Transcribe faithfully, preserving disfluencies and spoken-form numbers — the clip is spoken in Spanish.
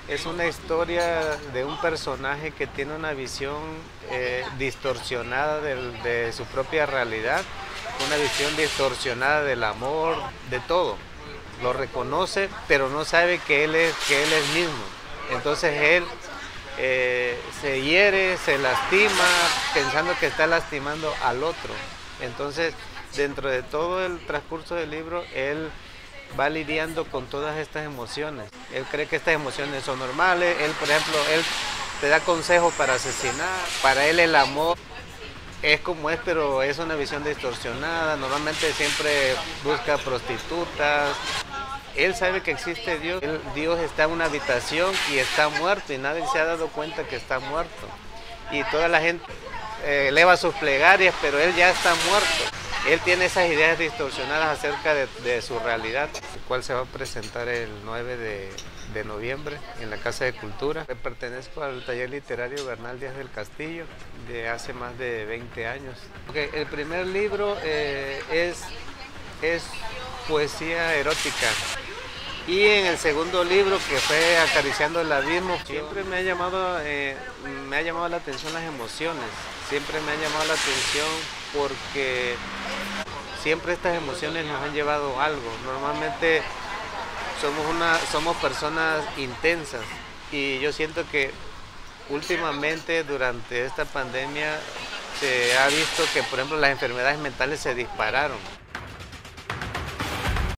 Es una historia de un personaje que tiene una visión eh, distorsionada del- de su propia realidad, una visión distorsionada del amor, de todo. Lo reconoce, pero no sabe que él es, que él es mismo. Entonces él eh, se hiere, se lastima, pensando que está lastimando al otro. Entonces, dentro de todo el transcurso del libro, él va lidiando con todas estas emociones. Él cree que estas emociones son normales. Él, por ejemplo, él te da consejos para asesinar. Para él el amor es como es, pero es una visión distorsionada. Normalmente siempre busca prostitutas. Él sabe que existe Dios. Él- Dios está en una habitación y está muerto y nadie se ha dado cuenta que está muerto. Y toda la gente eh, eleva sus plegarias, pero él ya está muerto. Él tiene esas ideas distorsionadas acerca de, de su realidad, el cual se va a presentar el nueve de, de noviembre en la Casa de Cultura. Pertenezco al taller literario Bernal Díaz del Castillo de hace más de veinte años. Okay, el primer libro eh, es, es poesía erótica. Y en el segundo libro, que fue Acariciando el Abismo, siempre me ha llamado, eh, me ha llamado la atención las emociones. Siempre me ha llamado la atención porque siempre estas emociones nos han llevado a algo. Normalmente somos, una, somos personas intensas y yo siento que últimamente durante esta pandemia se ha visto que, por ejemplo, las enfermedades mentales se dispararon.